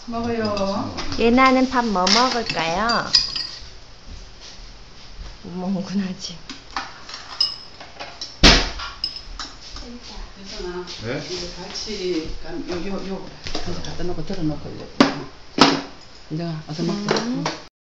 먹어요. 예나는 밥 뭐 먹을까요? 못 먹는구나 아직. 괜찮아. 네? 이거 같이 갖다 놓고 들어놓고 이제. 이제 어서 먹자.